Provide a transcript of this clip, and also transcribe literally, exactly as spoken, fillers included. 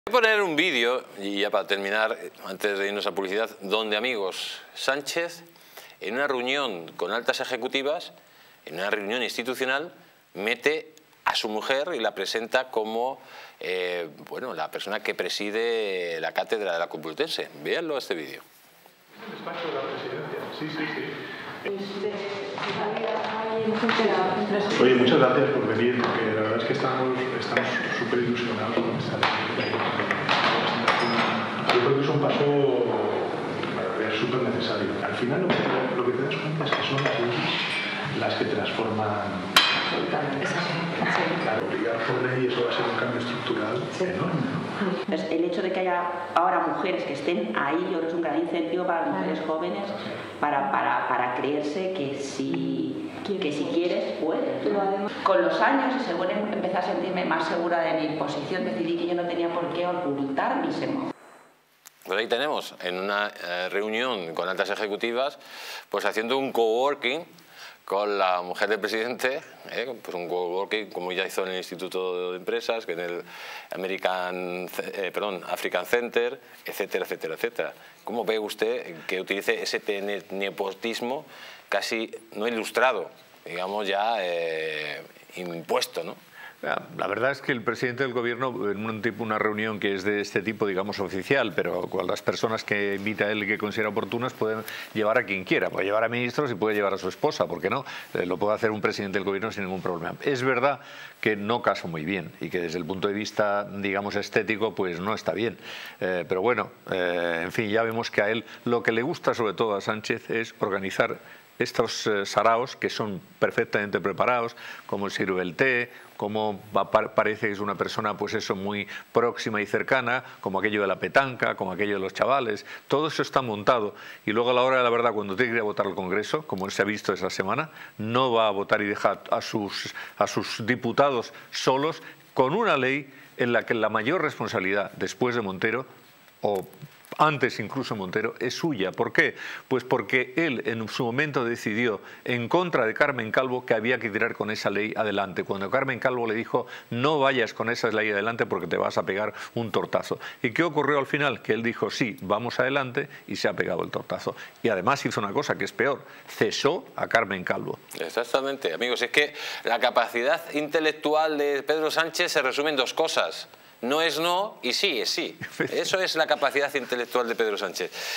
Voy a poner un vídeo, y ya para terminar, antes de irnos a publicidad, donde, amigos, Sánchez, en una reunión con altas ejecutivas, en una reunión institucional, mete a su mujer y la presenta como eh, bueno, la persona que preside la cátedra de la Complutense. Véanlo este vídeo. El despacho de la presidencia, sí, sí, sí. Oye, muchas gracias por venir, porque la verdad es que estamos estamos súper ilusionados con esta ley. Yo creo que es un paso súper necesario. Al final lo que, lo que te das cuenta es que son las leyes las que transforman. Claro, obligar por ley, eso va a ser un cambio estructural enorme, ¿no? Pues el hecho de que haya ahora mujeres que estén ahí, yo creo que es un gran incentivo para las mujeres jóvenes para, para, para creerse que si, que si quieres, puedes, ¿no? Con los años, y según empecé a sentirme más segura de mi posición, decidí que yo no tenía por qué ocultar mis emociones. Pues ahí tenemos, en una eh, reunión con altas ejecutivas, pues haciendo un coworking con la mujer del presidente, ¿eh? Pues un coworking como ya hizo en el Instituto de Empresas, que en el American, eh, perdón, African Center, etcétera, etcétera, etcétera. ¿Cómo ve usted que utilice ese nepotismo casi no ilustrado, digamos ya eh, impuesto, ¿no? La verdad es que el presidente del gobierno, en un tipo, una reunión que es de este tipo, digamos, oficial, pero con las personas que invita él y que considera oportunas, pueden llevar a quien quiera. Puede llevar a ministros y puede llevar a su esposa, ¿por qué no? Eh, lo puede hacer un presidente del gobierno sin ningún problema. Es verdad que no casa muy bien y que desde el punto de vista, digamos, estético, pues no está bien. Eh, pero bueno, eh, en fin, ya vemos que a él lo que le gusta sobre todo a Sánchez es organizar estos eh, saraos que son perfectamente preparados, como sirve el té, como parece que es una persona pues eso muy próxima y cercana, como aquello de la petanca, como aquello de los chavales, todo eso está montado y luego a la hora de la verdad, cuando tiene que ir a votar al Congreso, como se ha visto esa semana, no va a votar y deja a sus, a sus diputados solos con una ley en la que la mayor responsabilidad después de Montero, o antes incluso Montero, es suya. ¿Por qué? Pues porque él en su momento decidió en contra de Carmen Calvo que había que tirar con esa ley adelante, cuando Carmen Calvo le dijo no vayas con esa ley adelante porque te vas a pegar un tortazo. ¿Y qué ocurrió al final? Que él dijo sí, vamos adelante y se ha pegado el tortazo. Y además hizo una cosa que es peor, cesó a Carmen Calvo. Exactamente, amigos, es que la capacidad intelectual de Pedro Sánchez se resume en dos cosas. No es no y sí es sí. Eso es la capacidad intelectual de Pedro Sánchez.